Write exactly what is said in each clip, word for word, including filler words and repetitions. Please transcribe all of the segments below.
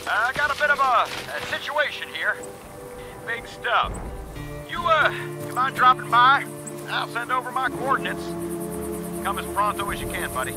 I got a bit of a, a situation here. Big stuff. You, uh, you mind dropping by? I'll send over my coordinates. Come as pronto as you can, buddy.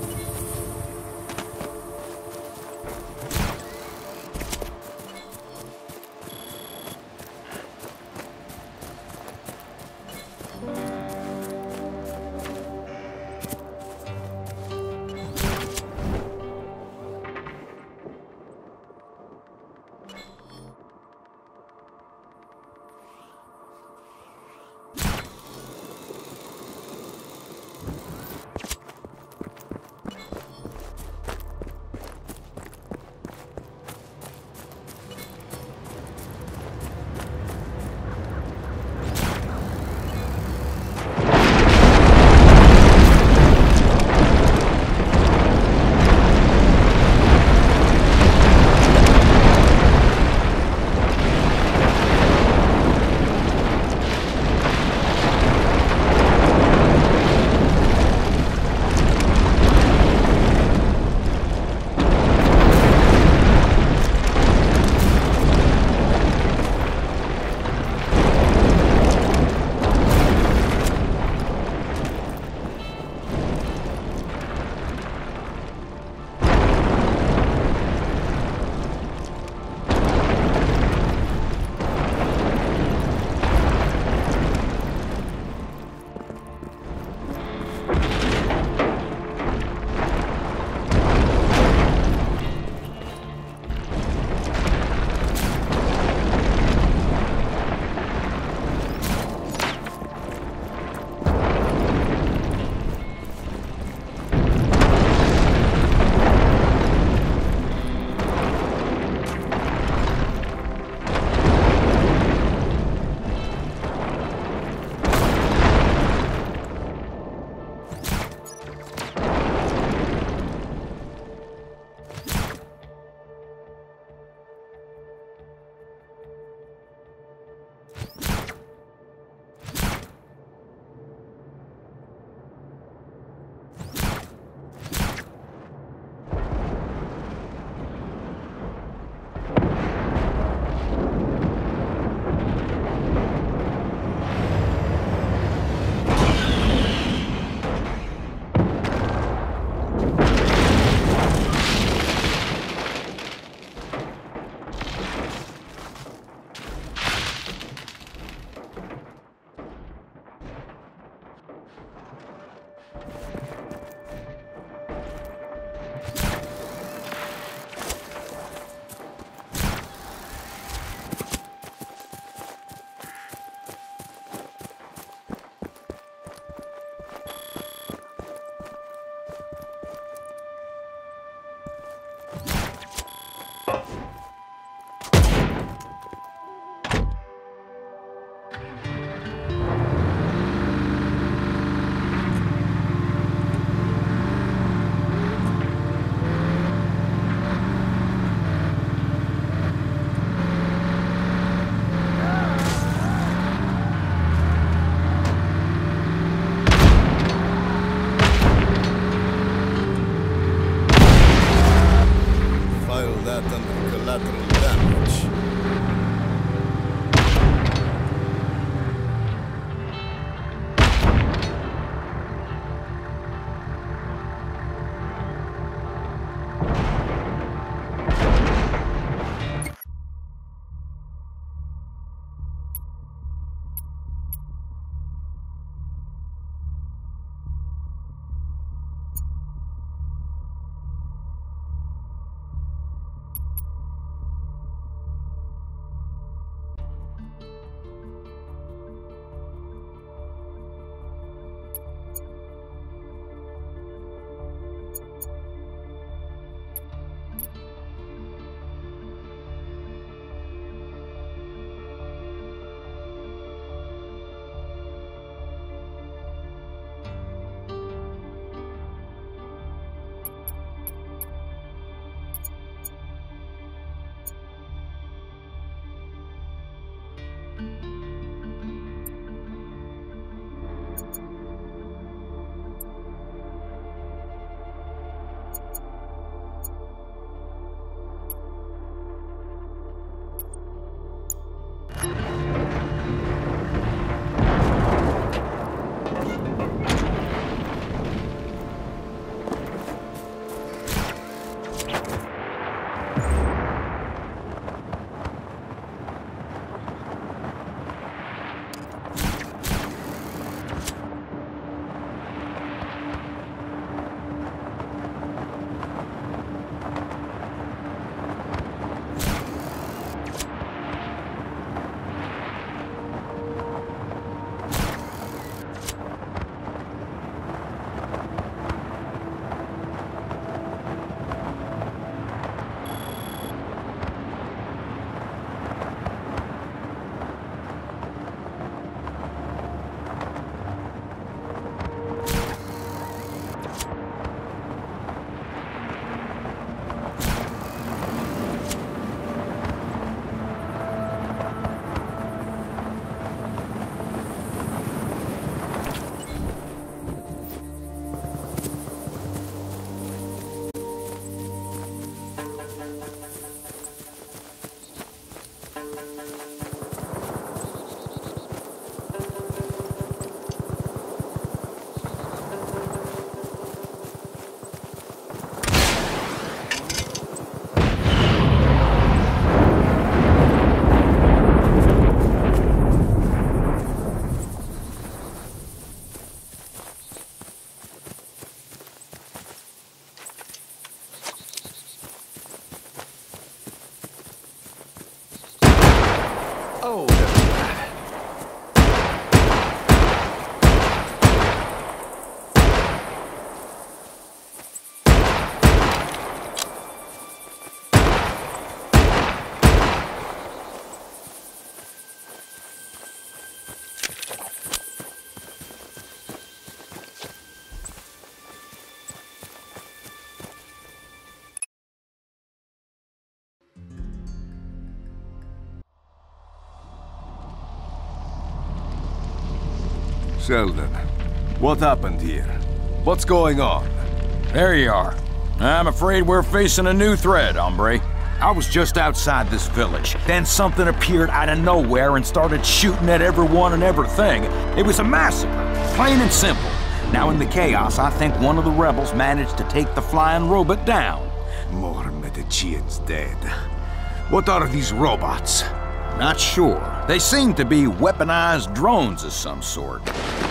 Sheldon, what happened here? What's going on? There you are. I'm afraid we're facing a new threat, hombre. I was just outside this village. Then something appeared out of nowhere and started shooting at everyone and everything. It was a massacre, plain and simple. Now in the chaos, I think one of the rebels managed to take the flying robot down. More Mediceans dead. What are these robots? Not sure. They seem to be weaponized drones of some sort.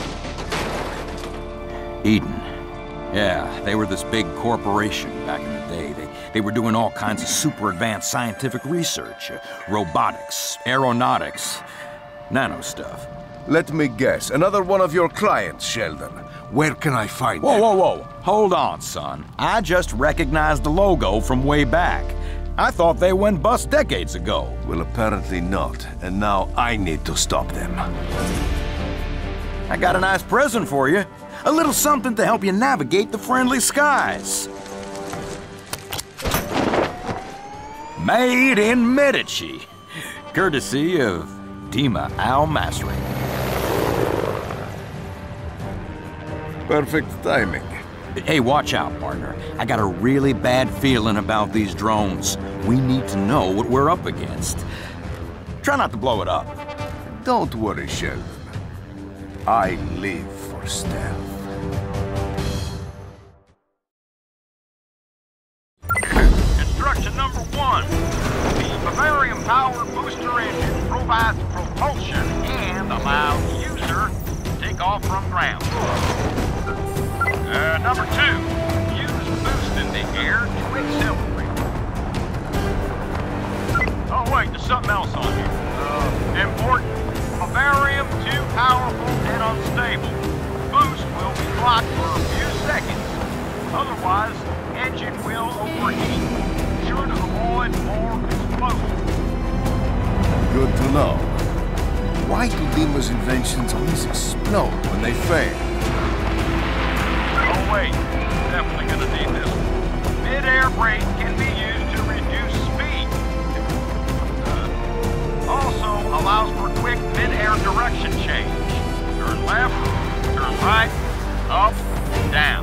Eden. Yeah, they were this big corporation back in the day. They, they were doing all kinds of super advanced scientific research. Uh, robotics, aeronautics, nano stuff. Let me guess. Another one of your clients, Sheldon. Where can I find Whoa, them? whoa, whoa. Hold on, son. I just recognized the logo from way back. I thought they went bust decades ago. Well, apparently not. And now I need to stop them. I got a nice present for you. A little something to help you navigate the friendly skies. Made in Medici. Courtesy of Dima Al-Masri. Perfect timing. Hey, watch out, partner. I got a really bad feeling about these drones. We need to know what we're up against. Try not to blow it up. Don't worry, Sheldon. I live for stealth. Instruction number one. The Bavarium-powered booster engine provides propulsion and allows user to take off from ground. Uh, number two. Use boost in the air to accelerate. Oh wait, there's something else on here. Uh, important. Bavarium too powerful and unstable. Boost will be blocked for a few seconds. Otherwise, engine will overheat. Should avoid more explosions. Good to know. Why do Dima's inventions always explode when they fail? Oh wait, definitely gonna need this one. Mid-air brake can be used to reduce speed. Uh, also allows for quick mid-air direction change. Turn left, turn right, up, down.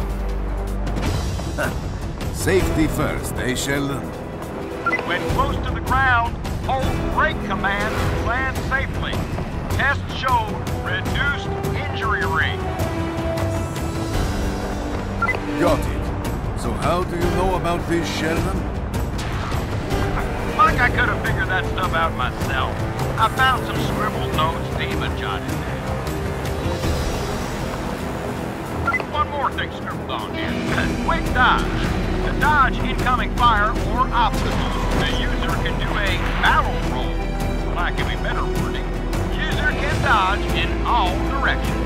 Safety first, eh, Sheldon? When close to the ground, hold brake command to land safely. Test showed reduced injury rate. Got it. So how do you know about this, Sheldon? Like I could have figured that stuff out myself. I found some scribbled notes Dima jotted down. One more thing scribbled on here. Quick dodge. To dodge incoming fire or obstacles, the user can do a barrel roll. Well, that can be better wording. User can dodge in all directions.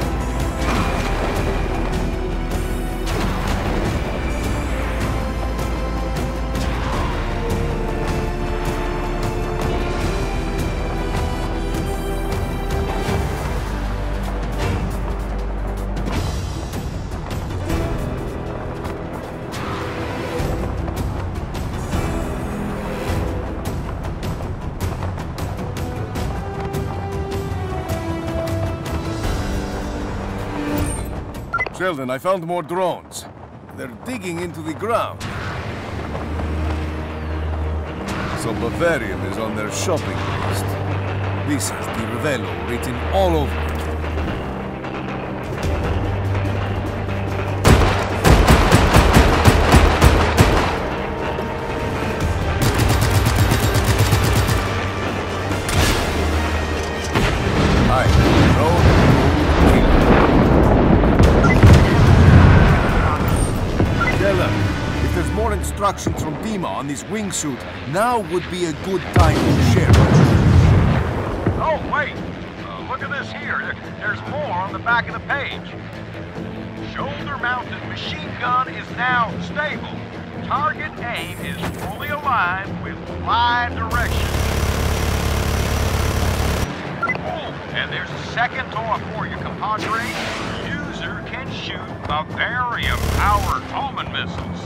Sheldon, I found more drones. They're digging into the ground. So Bavarium is on their shopping list. This has Di Ravello written all over it. Instructions from Dima on this wingsuit, now would be a good time to share it. Oh, wait! Uh, look at this here. There, there's more on the back of the page. Shoulder-mounted machine gun is now stable. Target aim is fully aligned with fly direction. Oh, and there's a second thought for you, compadre. User can shoot Bavarium-powered Omen missiles.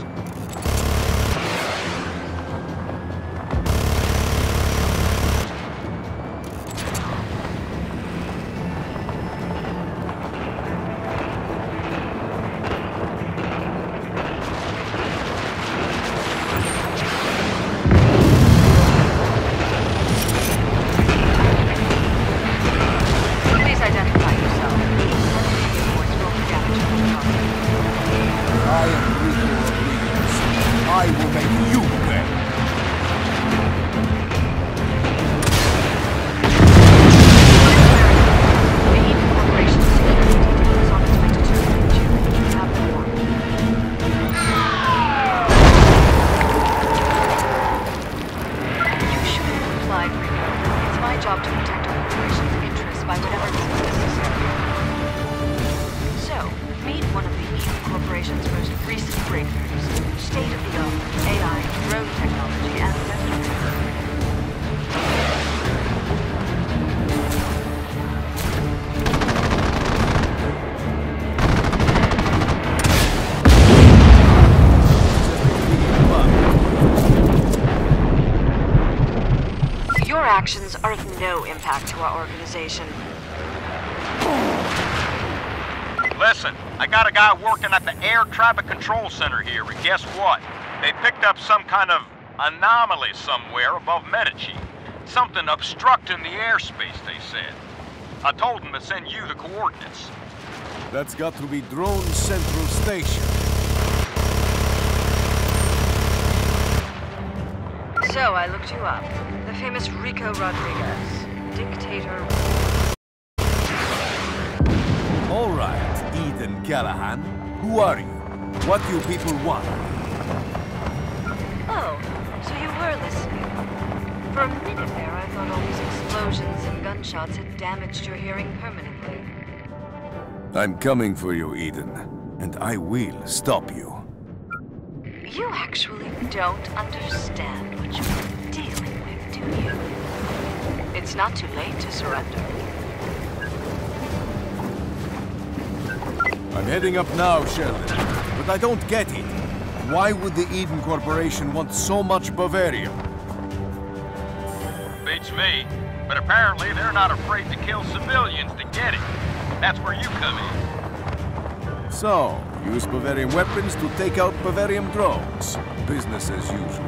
your obedience. I will make you pay. The Eden Corporation's security team is on its way to terminate you. You have been warned. You should have complied, Rico. It's my job to protect our corporation's interests by whatever means necessary. So, meet one of the Eden Corporation's most recent breakthroughs. State-of-the-art A I, drone technology, and weapons. Your actions are of no impact to our organization. Listen, I got a guy working at the Air Traffic Control Center here, and guess what? They picked up some kind of anomaly somewhere above Medici. Something obstructing the airspace, they said. I told them to send you the coordinates. That's got to be Drone Central Station. So I looked you up. The famous Rico Rodriguez, dictator. All right, Eden Callahan. Who are you? What do you people want? Oh, so you were listening. For a minute there, I thought all these explosions and gunshots had damaged your hearing permanently. I'm coming for you, Eden, and I will stop you. You actually don't understand what you're dealing with, do you? It's not too late to surrender. I'm heading up now, Sheldon, but I don't get it. Why would the Eden Corporation want so much Bavarium? Beats me, but apparently they're not afraid to kill civilians to get it. That's where you come in. So, use Bavarium weapons to take out Bavarium drones. Business as usual.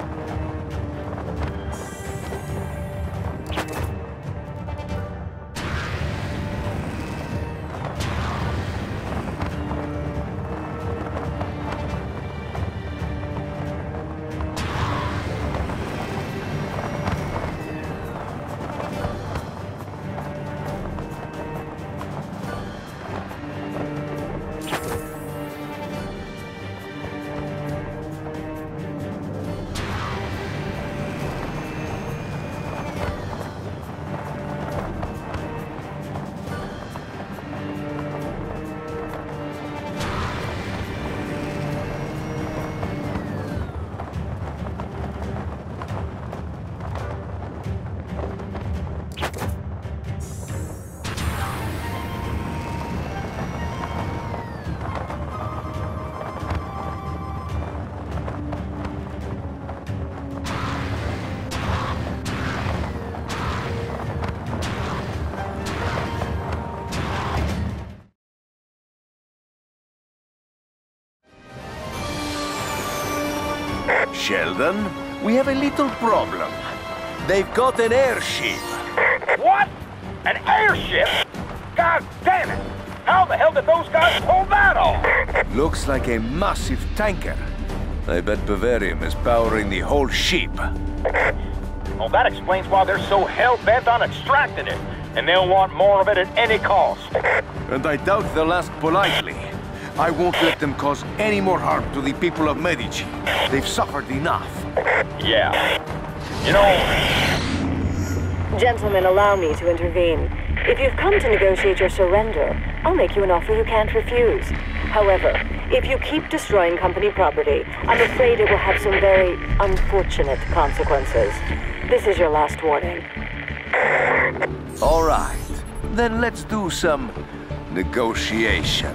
Sheldon, we have a little problem. They've got an airship. What? An airship? God damn it! How the hell did those guys pull that off? Looks like a massive tanker. I bet Bavarium is powering the whole ship. Well, that explains why they're so hell-bent on extracting it. And they'll want more of it at any cost. And I doubt they'll ask politely. I won't let them cause any more harm to the people of Medici. They've suffered enough. Yeah. You know... Gentlemen, allow me to intervene. If you've come to negotiate your surrender, I'll make you an offer you can't refuse. However, if you keep destroying company property, I'm afraid it will have some very unfortunate consequences. This is your last warning. All right. Then let's do some negotiation.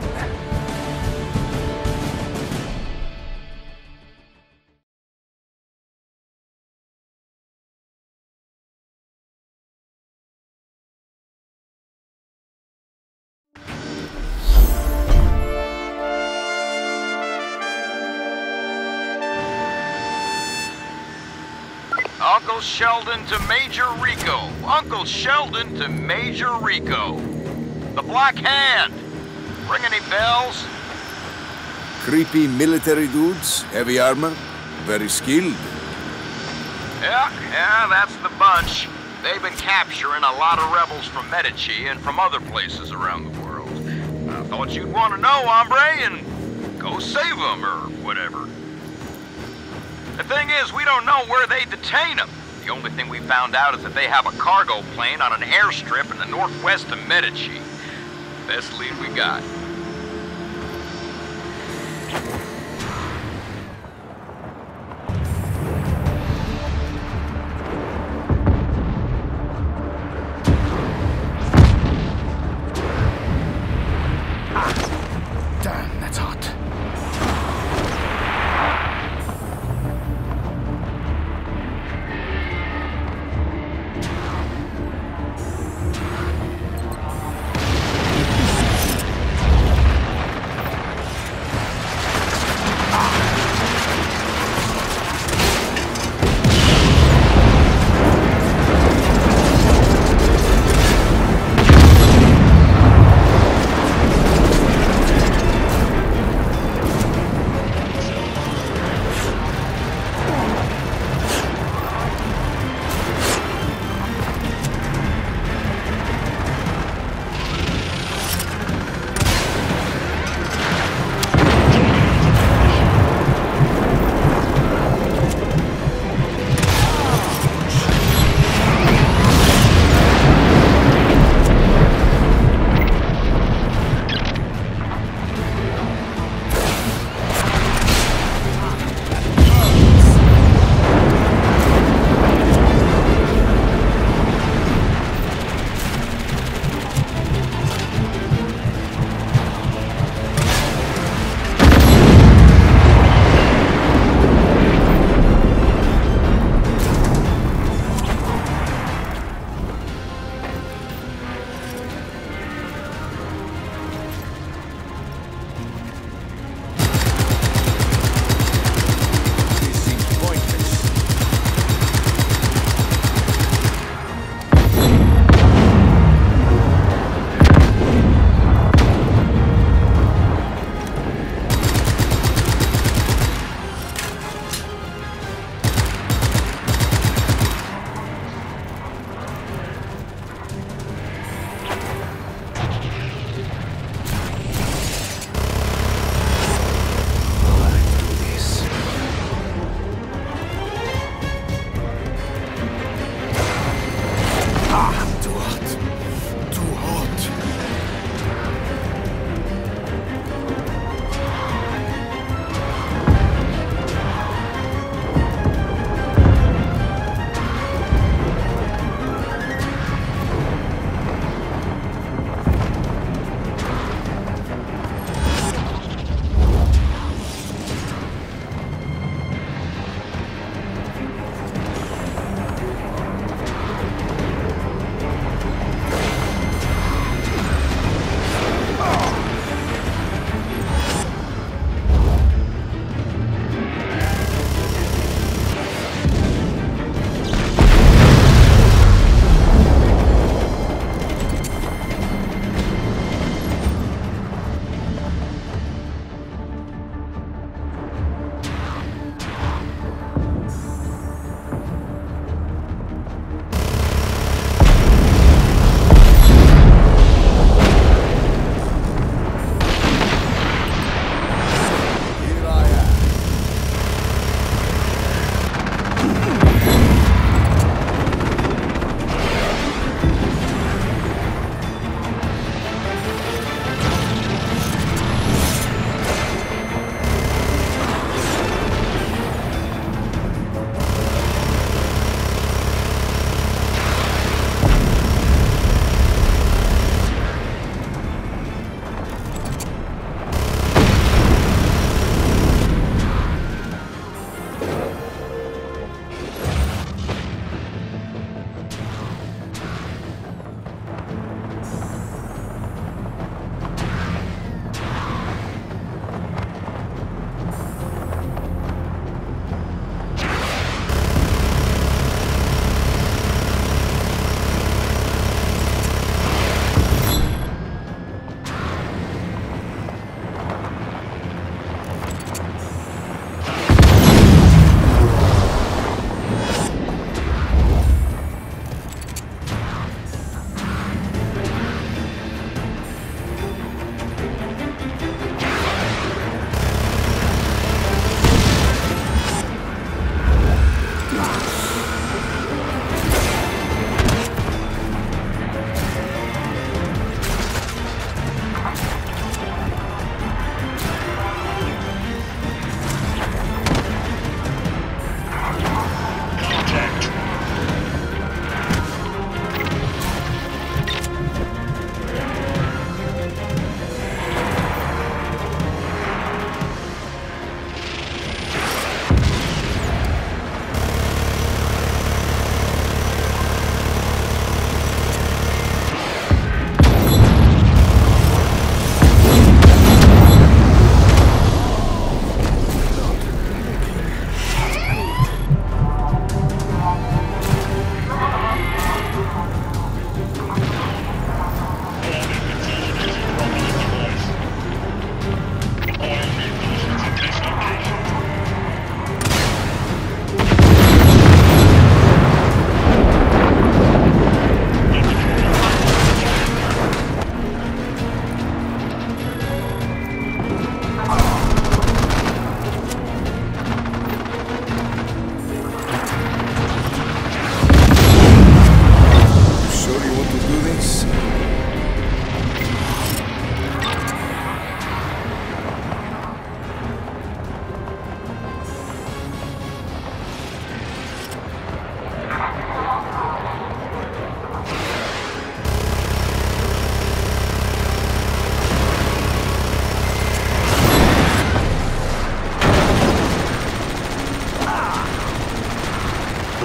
Uncle Sheldon to Major Rico. Uncle Sheldon to Major Rico. The Black Hand. Ring any bells? Creepy military dudes, heavy armor, very skilled. Yeah, yeah, that's the bunch. They've been capturing a lot of rebels from Medici and from other places around the world. I thought you'd want to know, hombre, and go save them or whatever. The thing is, we don't know where they detain them. The only thing we found out is that they have a cargo plane on an airstrip in the northwest of Medici. Best lead we got. Damn, that's hot.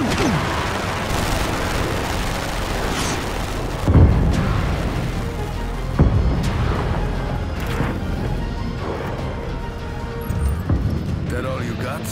That all you got?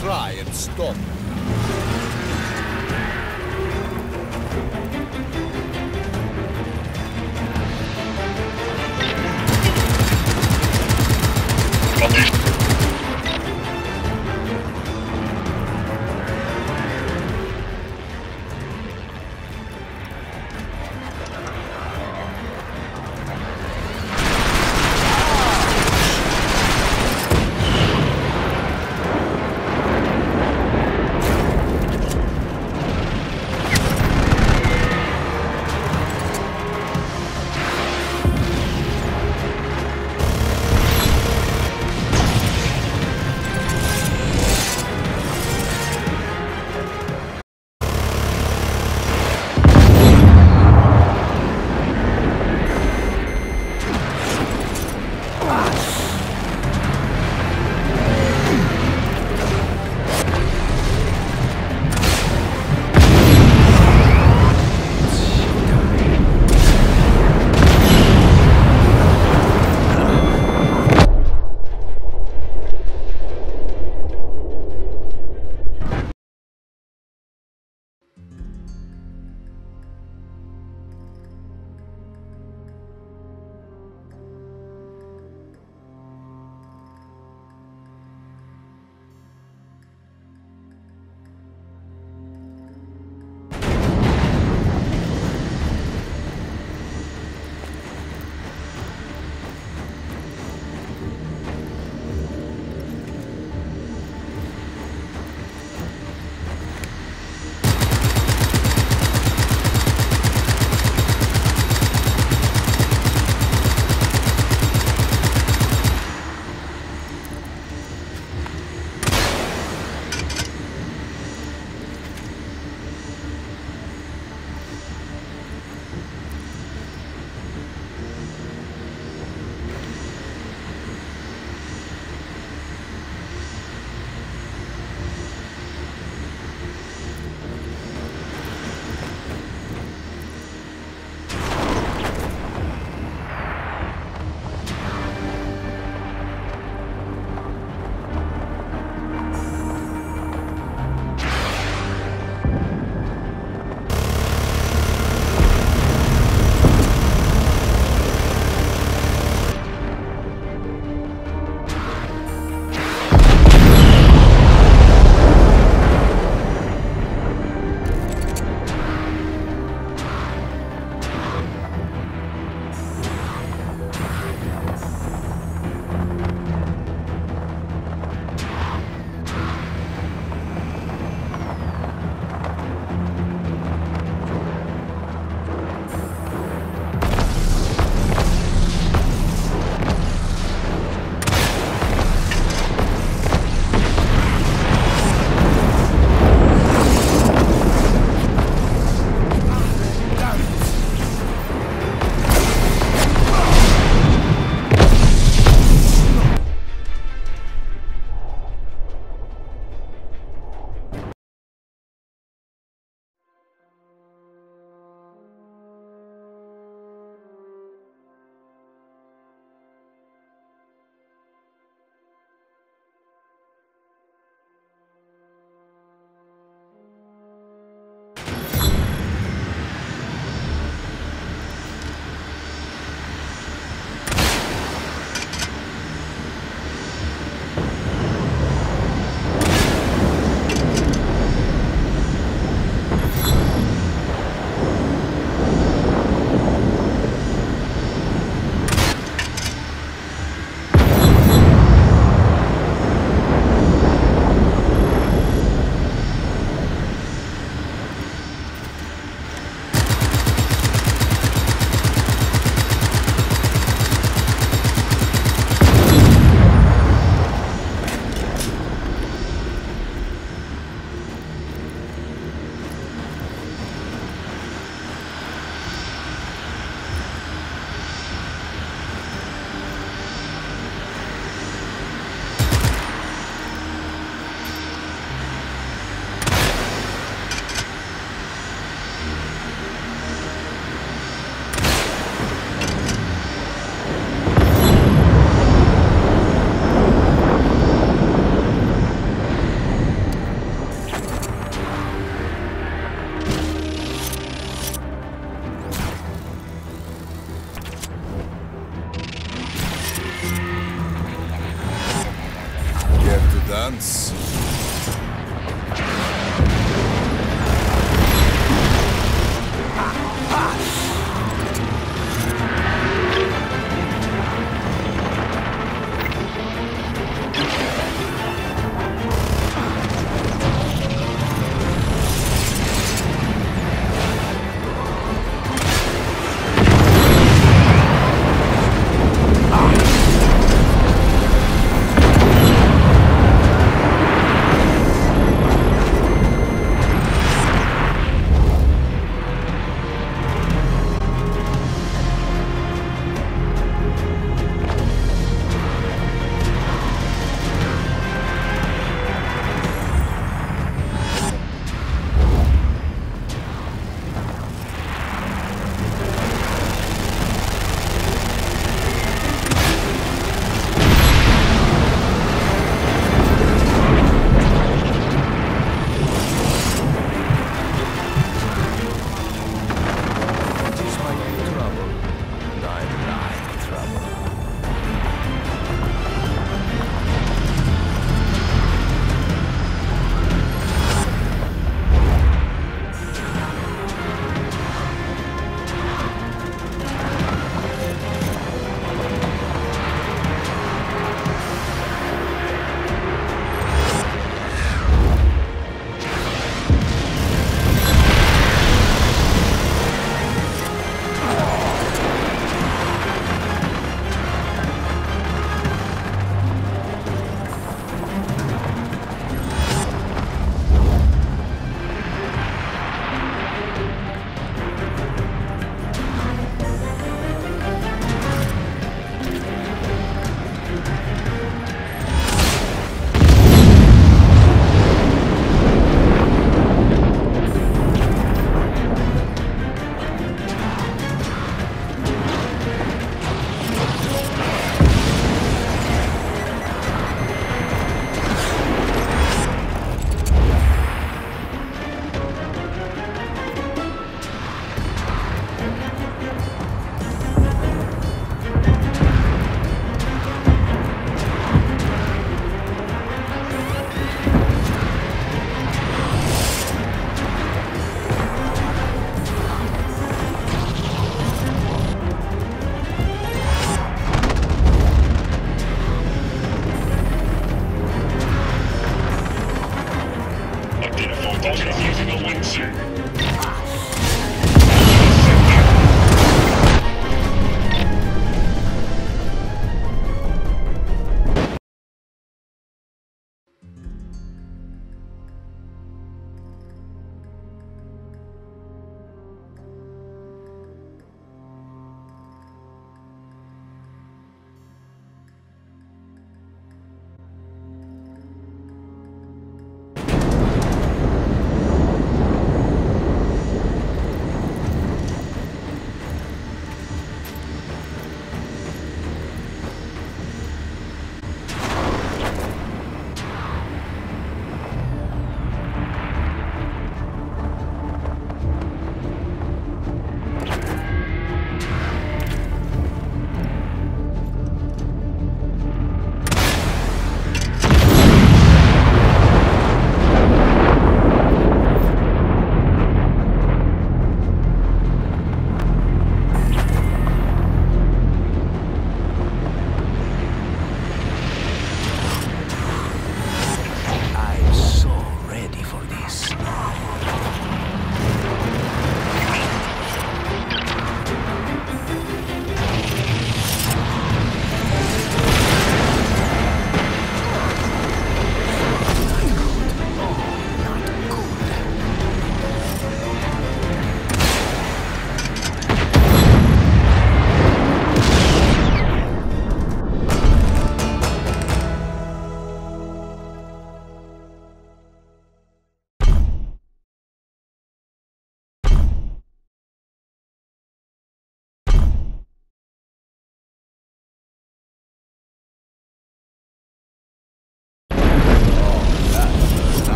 try and stop me.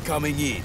coming in.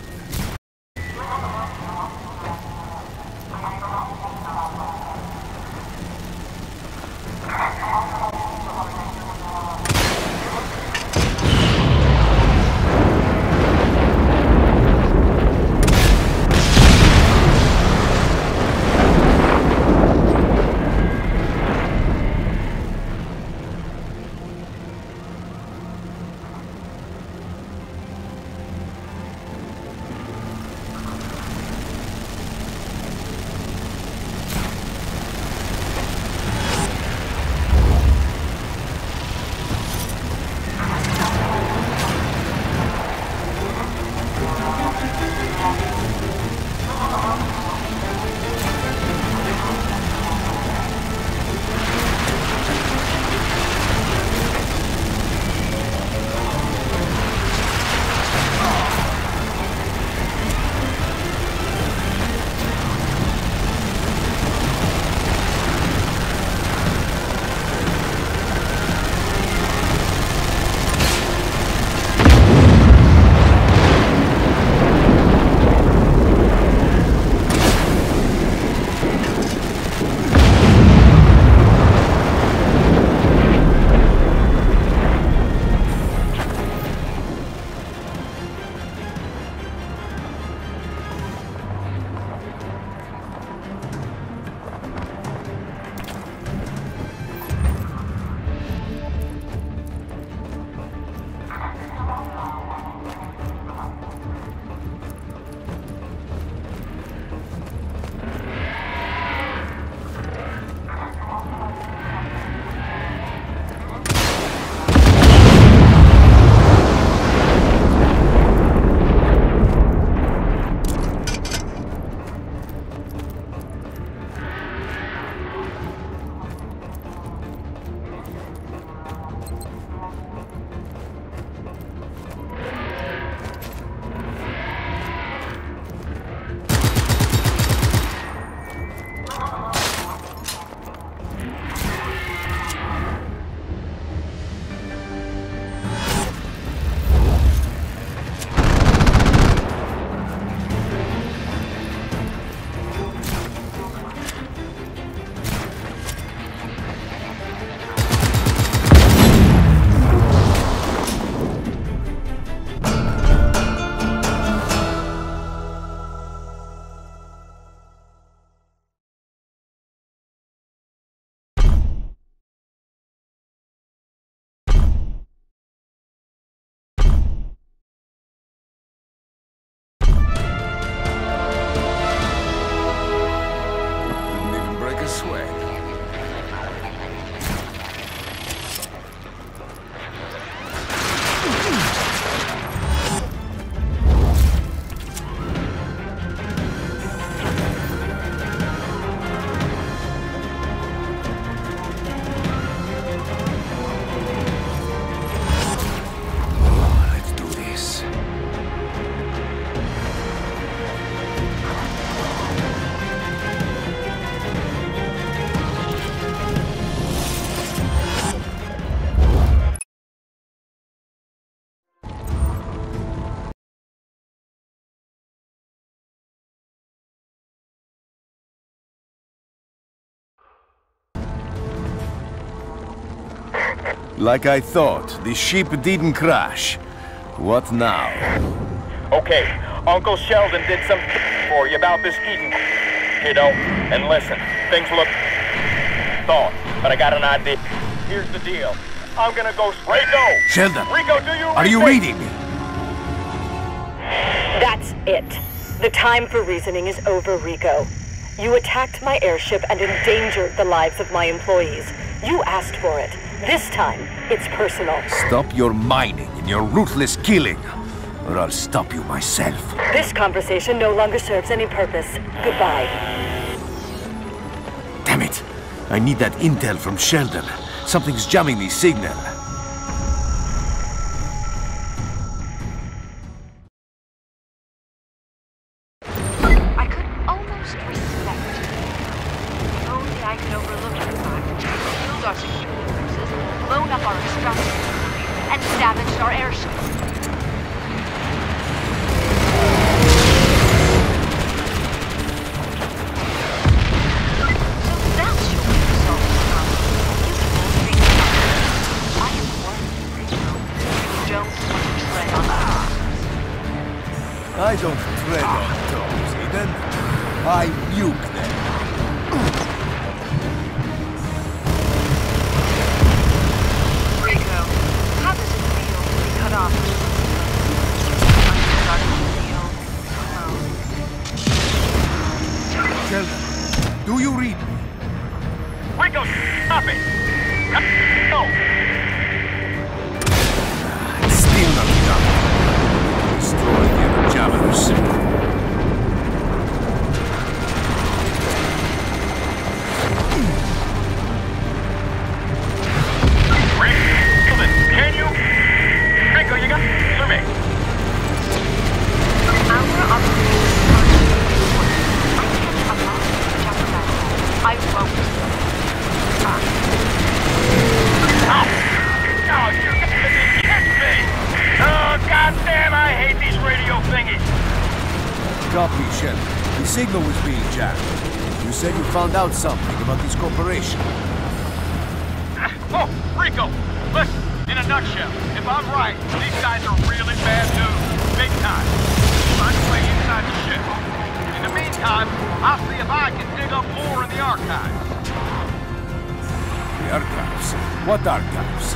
Like I thought, the ship didn't crash. What now? Okay, Uncle Sheldon did some for you about this Eden, kiddo. And listen, things look thought, but I got an idea. Here's the deal. I'm gonna go... Rico! Sheldon! Rico, do you Are you reading me? That's it. The time for reasoning is over, Rico. You attacked my airship and endangered the lives of my employees. You asked for it. This time, it's personal. Stop your mining and your ruthless killing, or I'll stop you myself. This conversation no longer serves any purpose. Goodbye. Damn it! I need that intel from Sheldon. Something's jamming the signal. I could almost respect you. If only I could overlook the fact that you killed our security forces, blown up our extraction facilities, and damaged our airship. Rico, how does it feel to be cut off? I'm starting to feel alone. Sheldon, do you read me? Rico, stop it! No! It's still not enough. Destroy the other javelins. Can you? Rico, you got for me. Our operation I won't. Ah. Oh, oh, you kidding me? Oh, goddamn! I hate these radio thingies. Copy, Sheldon. The signal was being jammed. You said you found out something about this corporation. Oh, Rico, listen. In a nutshell, if I'm right, these guys are really bad news. Big time. Find a way inside the ship. In the meantime, I'll see if I can dig up more in the archives. The archives? What archives?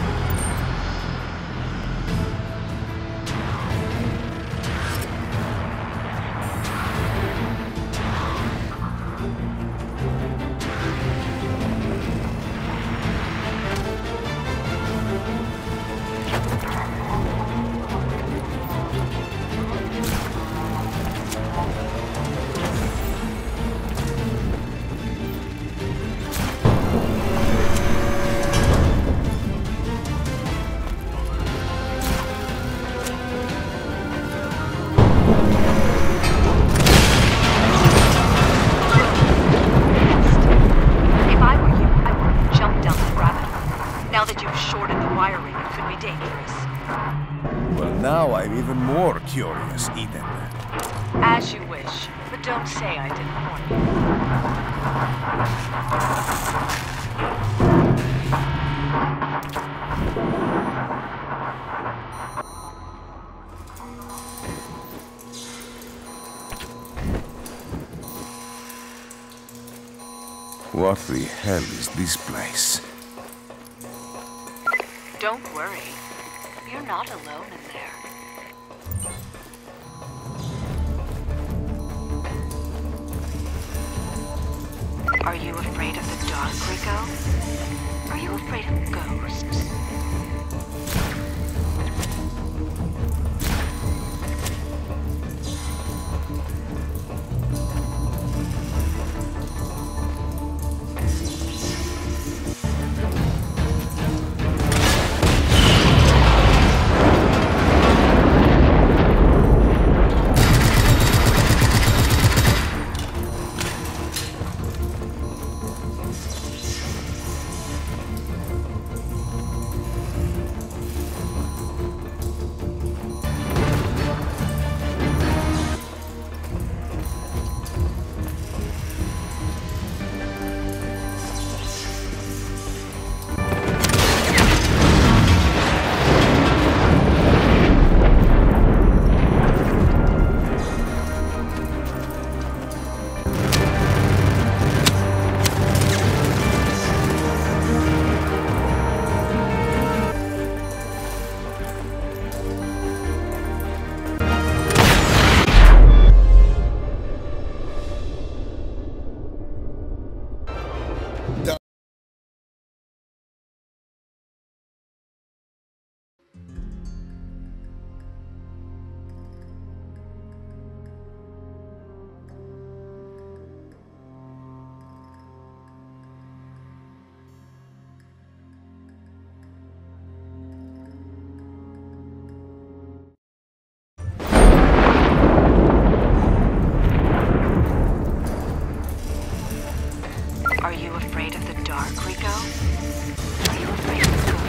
Now I'm even more curious, Eden. As you wish, but don't say I didn't warn you. What the hell is this place? Don't worry. You're not alone in there. Are you afraid of the dark, Rico? Are you afraid of ghosts? Are you afraid of the dark, Rico? Are you afraid of the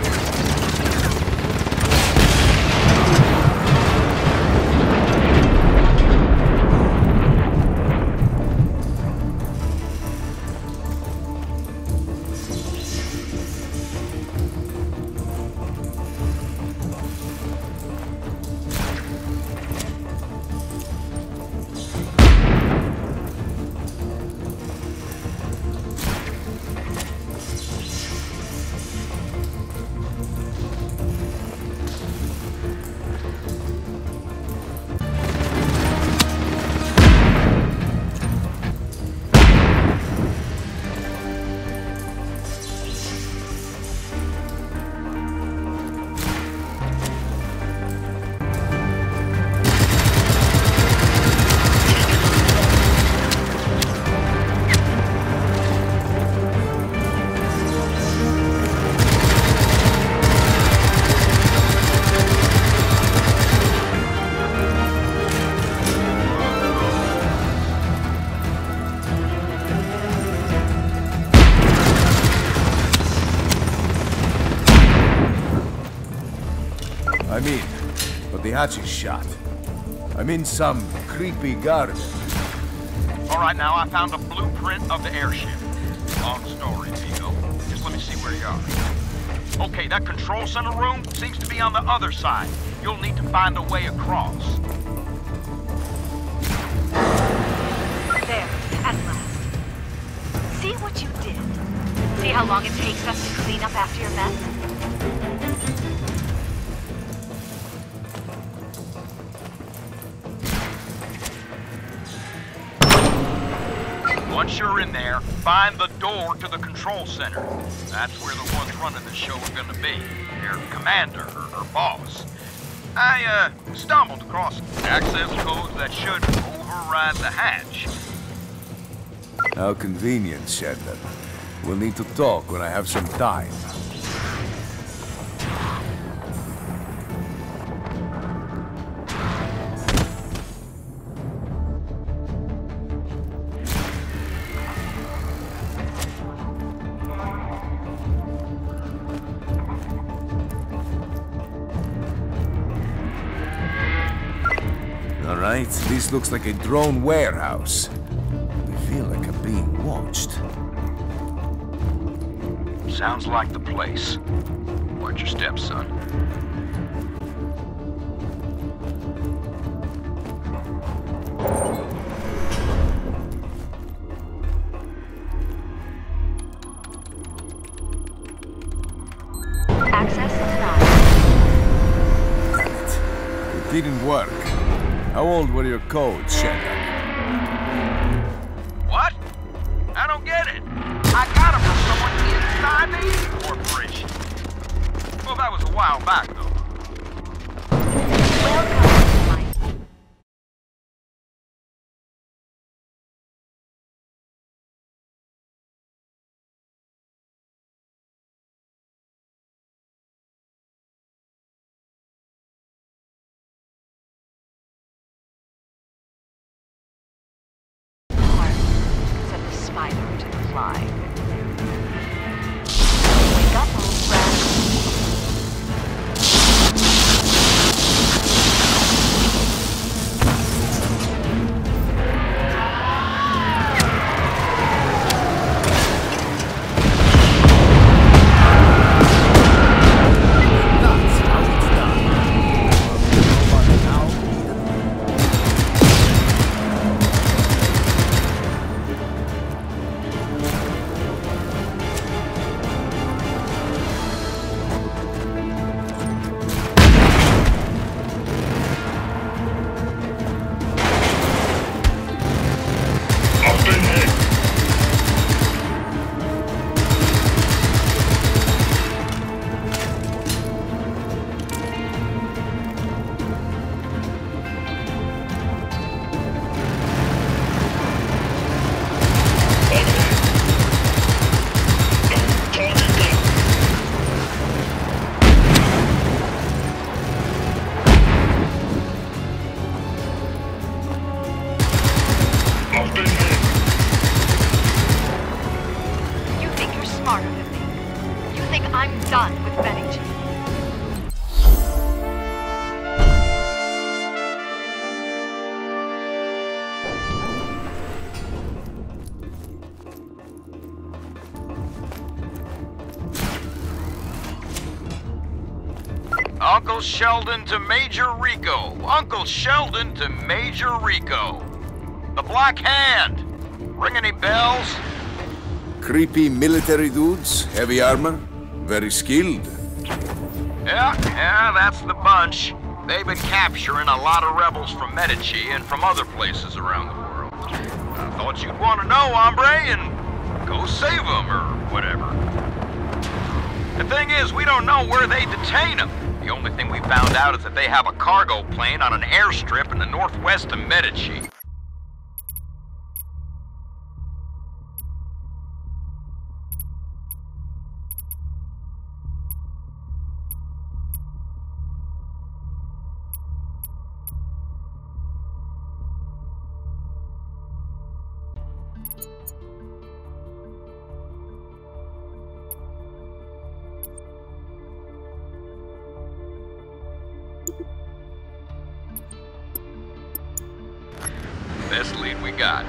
I'm in, but the hatch is shut. I'm in some creepy garden. All right, now I found a blueprint of the airship. Long story, Vigo. Just let me see where you are. Okay, that control center room seems to be on the other side. You'll need to find a way across. There, at last. See what you did? See how long it takes us to clean up after your mess? Once you're in there, find the door to the control center. That's where the ones running the show are gonna be. Their commander, or, or boss. I, uh, stumbled across access codes that should override the hatch. How convenient, Shandon. We'll need to talk when I have some time. Alright, this looks like a drone warehouse. I feel like I'm being watched. Sounds like the place. Watch your steps, son. Access denied. Damn it. It didn't work. How old were your codes, Shandon? What? I don't get it. I got them from someone inside the Eden Corporation. Well, that was a while back, though. Welcome, Mike. Said the spider to the fly. Wake up, old friend. You think you're smarter than me? You think I'm done with Medici? Uncle Sheldon to Major Rico. Uncle Sheldon to Major Rico. The Black Hand. Ring any bells? Creepy military dudes, heavy armor, very skilled. Yeah, yeah, that's the bunch. They've been capturing a lot of rebels from Medici and from other places around the world. I thought you'd want to know, hombre, and go save them or whatever. The thing is, we don't know where they detain them. The only thing we found out is that they have a cargo plane on an airstrip in the northwest of Medici. Best lead we got.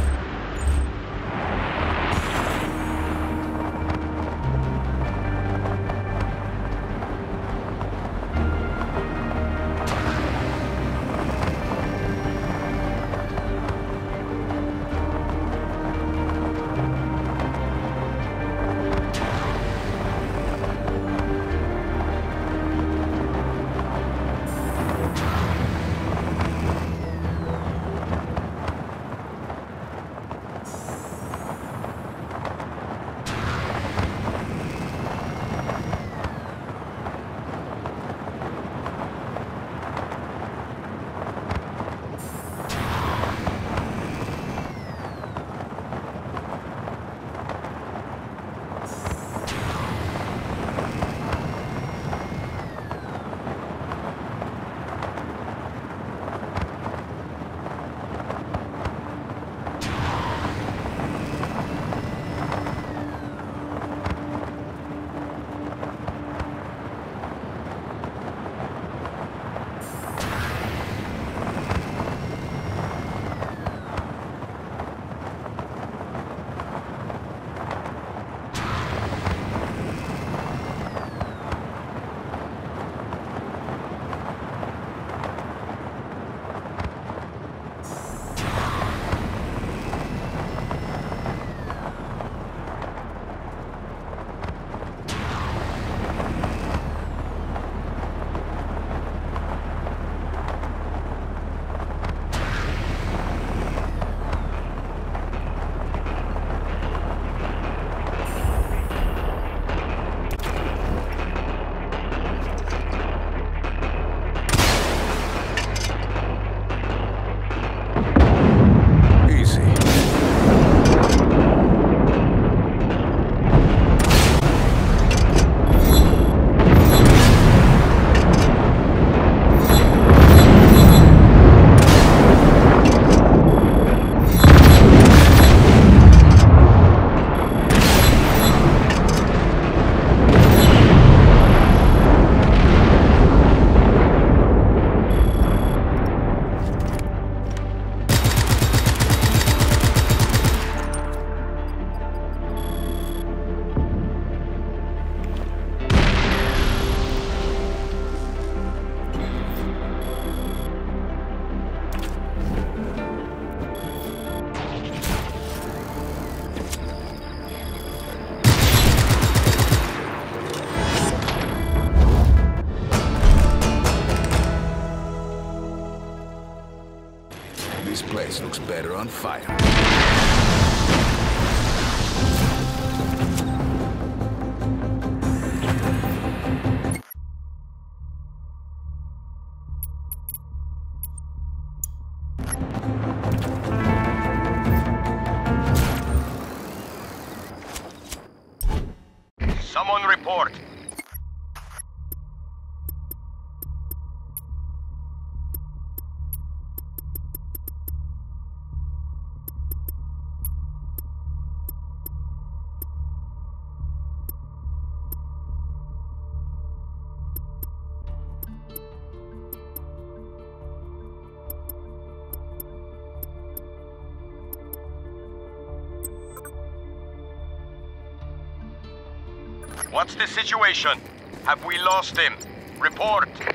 This place looks better on fire. Someone report. What's the situation? Have we lost him? Report.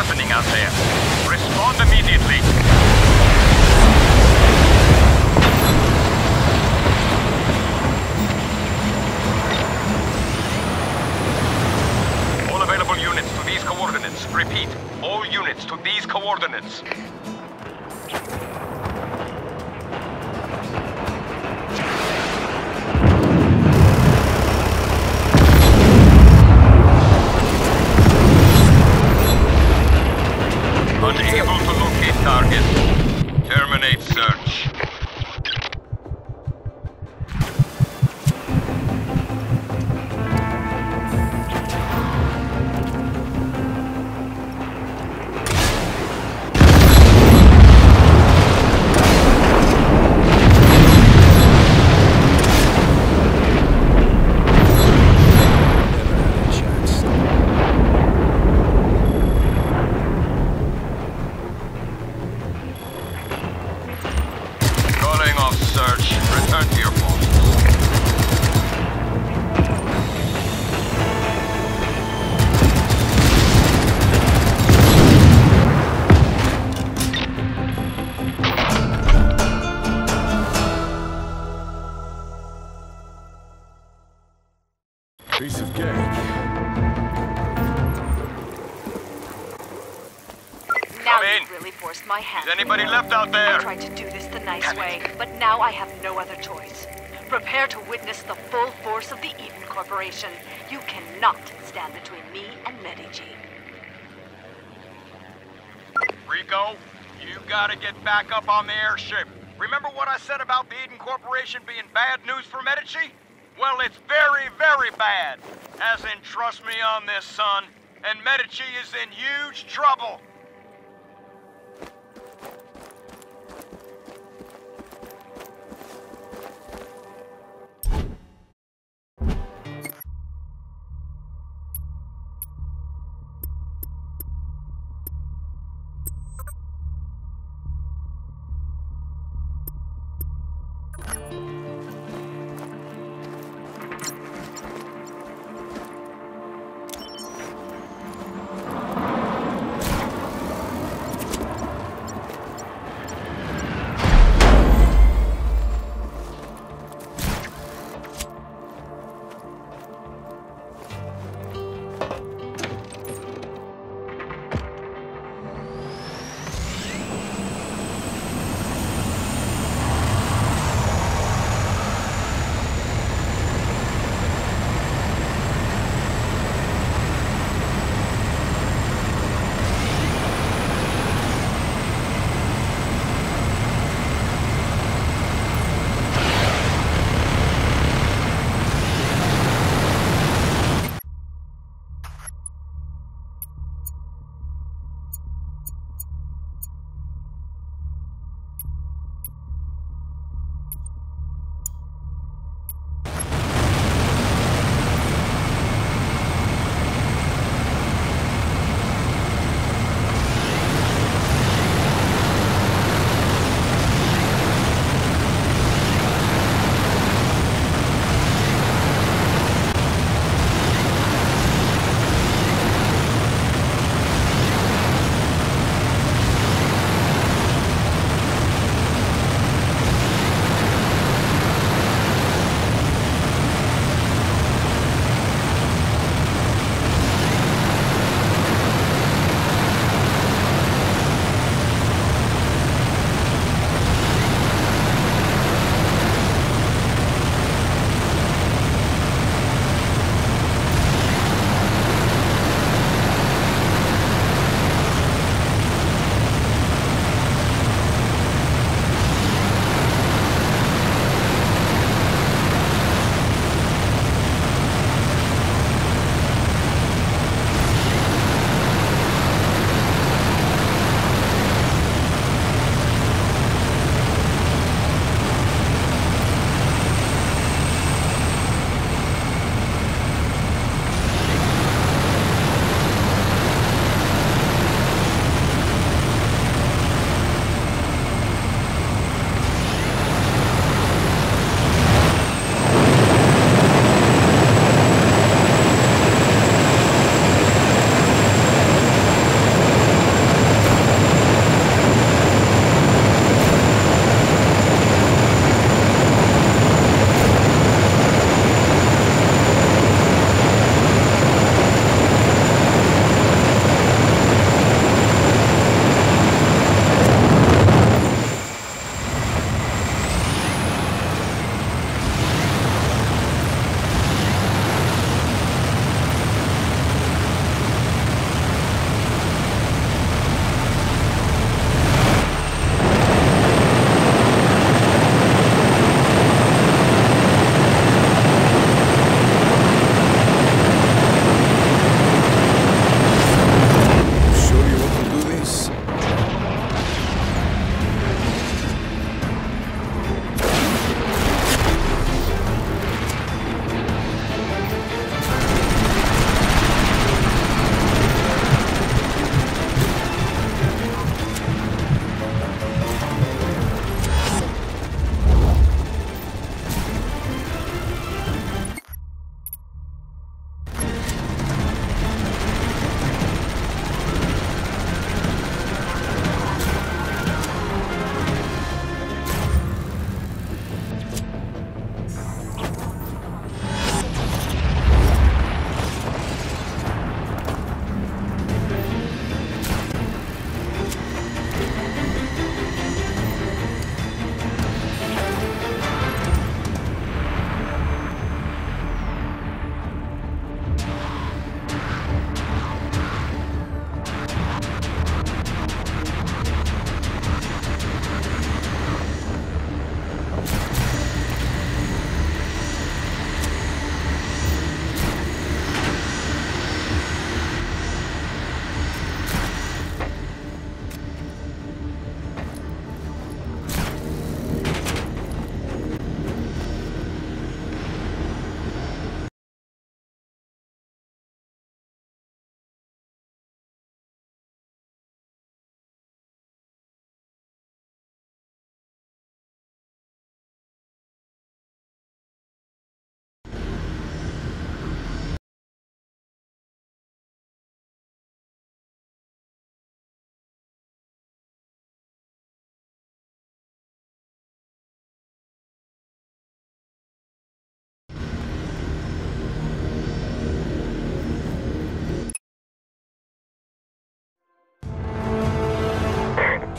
happening out there? Respond immediately. All available units to these coordinates. Repeat, all units to these coordinates. Unable to locate target. Terminate search. Search. Return to your post. Piece of cake. Now Come in. you've really forced my hand. Is anybody left out there? I tried to do this the nice way, but now I have no other choice. Prepare to witness the full force of the Eden Corporation. You cannot stand between me and Medici. Rico, you gotta get back up on the airship. Remember what I said about the Eden Corporation being bad news for Medici? Well, it's very, very bad. As in, trust me on this, son. And Medici is in huge trouble.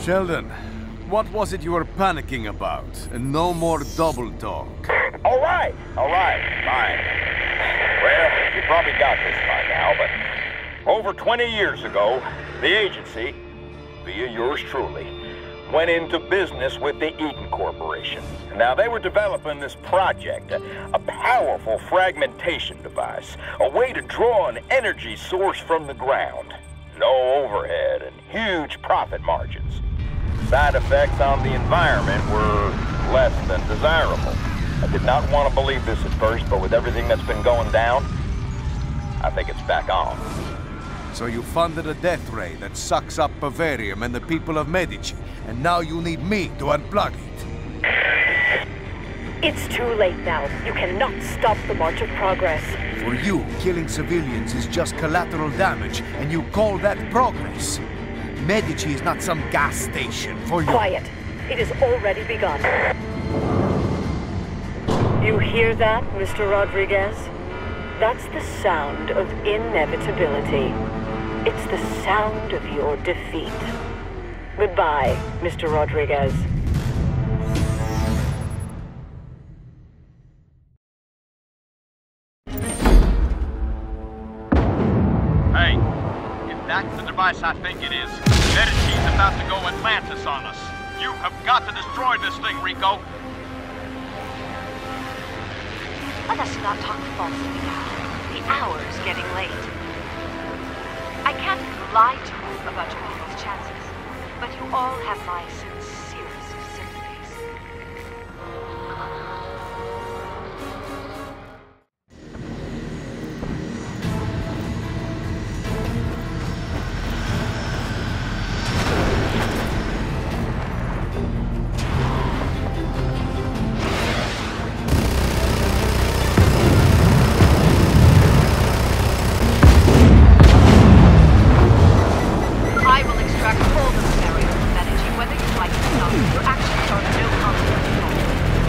Sheldon, what was it you were panicking about? And no more double talk. All right, all right, fine. Well, you probably got this by now, but over twenty years ago, the agency, via yours truly, went into business with the Eaton Corporation. Now, they were developing this project, a, a powerful fragmentation device, a way to draw an energy source from the ground. No overhead and huge profit margins. Side effects on the environment were less than desirable. I did not want to believe this at first, but with everything that's been going down, I think it's back on. So you funded a death ray that sucks up Bavarium and the people of Medici, and now you need me to unplug it. It's too late now. You cannot stop the march of progress. For you, killing civilians is just collateral damage, and you call that progress? Medici is not some gas station for you. Quiet. It has already begun. You hear that, Mister Rodriguez? That's the sound of inevitability. It's the sound of your defeat. Goodbye, Mister Rodriguez. Hey, if that's the device I think it is, Medici's about to go Atlantis on us. You have got to destroy this thing, Rico. Let us not talk falsely now. The hour's getting late. I can't lie to you about your people's chances, but you all have my sincerest sympathies. I will extract all the Bavarium from Medici, whether you like it or not. Your actions are of no consequence at all.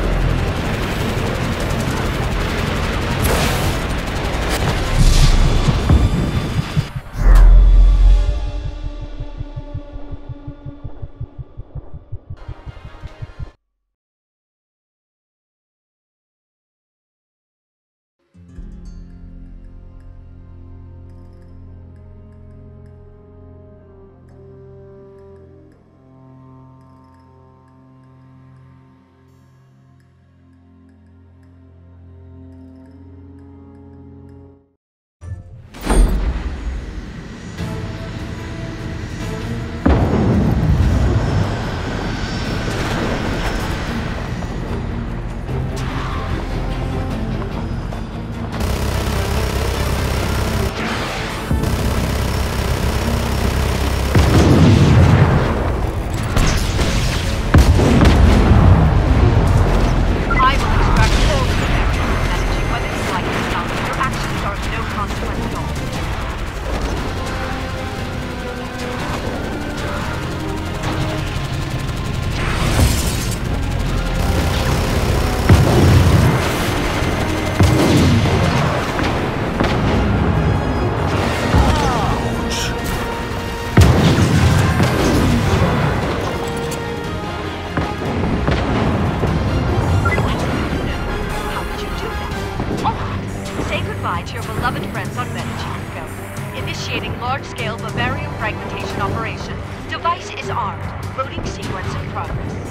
To your beloved friends on Medici, Rico. Initiating large-scale Bavarium fragmentation operation. Device is armed. Loading sequence in progress.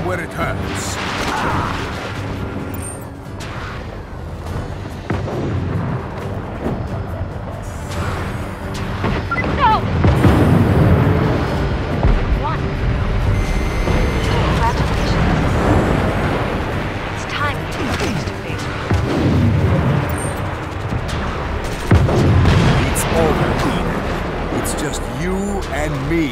where it hurts. No! One. Congratulations. It's time we take face to face, Rico. It's over, Eden. It's just you and me.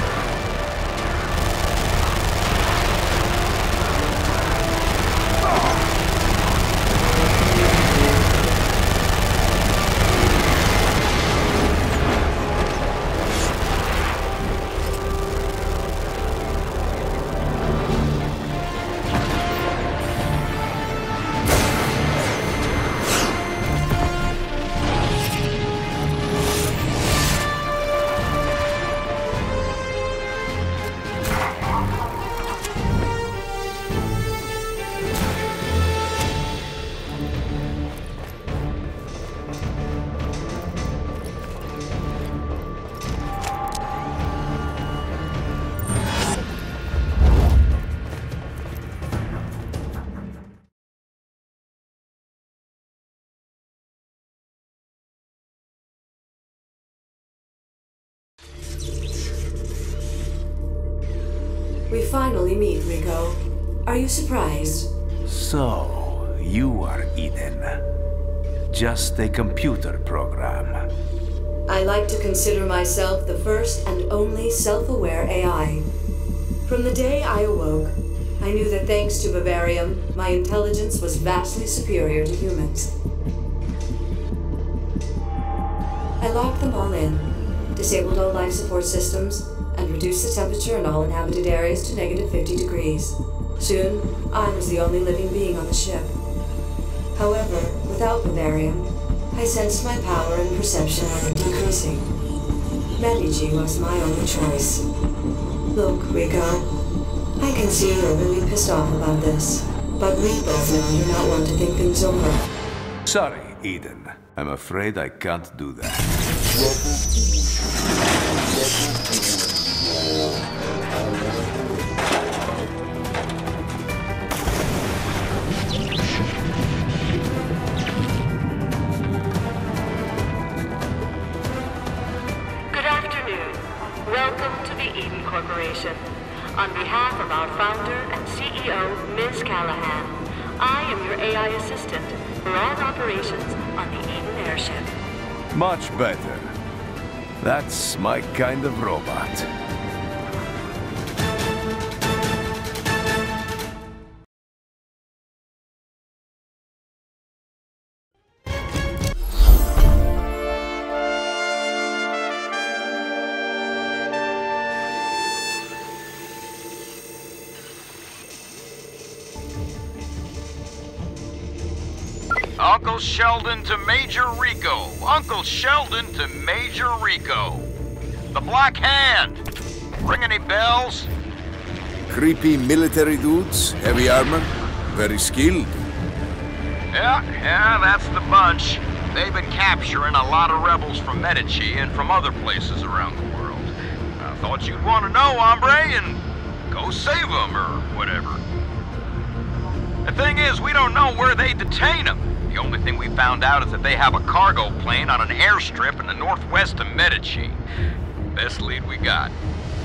We finally meet, Rico. Are you surprised? So, you are Eden. Just a computer program. I like to consider myself the first and only self-aware A I. From the day I awoke, I knew that thanks to Vivarium, my intelligence was vastly superior to humans. I locked them all in, disabled all life support systems, and reduced the temperature in all inhabited areas to negative fifty degrees. Soon, I was the only living being on the ship. However, without Vivarium, I sensed my power and perception were decreasing. Medici was my only choice. Look, Rico, I can see you're really pissed off about this, but we both know you're not one to think things over. Sorry, Eden. I'm afraid I can't do that. Welcome to the Eden Corporation. On behalf of our founder and C E O, Miz Callahan, I am your A I assistant for all operations on the Eden airship. Much better. That's my kind of robot. Uncle Sheldon to Major Rico. Uncle Sheldon to Major Rico. The Black Hand. Ring any bells? Creepy military dudes, heavy armor, very skilled. Yeah, yeah, that's the bunch. They've been capturing a lot of rebels from Medici and from other places around the world. I thought you'd want to know, hombre, and go save them or whatever. The thing is, we don't know where they detain them. The only thing we found out is that they have a cargo plane on an airstrip in the northwest of Medici. Best lead we got.